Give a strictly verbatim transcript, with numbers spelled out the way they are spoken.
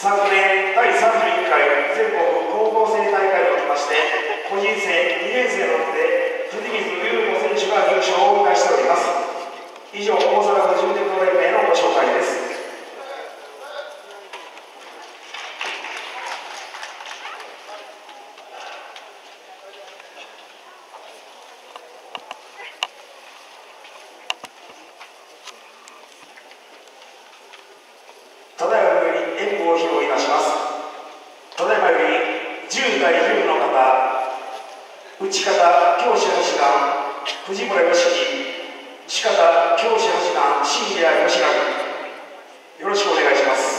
昨年だいさんじゅういっかい全国高校生大会におきまして個人戦にねん生の部で藤水優子選手が優勝を迎えしております。以上、大阪府柔鉄道連盟のご紹介です。ただいまより演舞を披露いたします。ただいまよりじゅう対じゅうの方、内方教師八段藤村良樹、四方教師八段新谷義成、よろしくお願いします。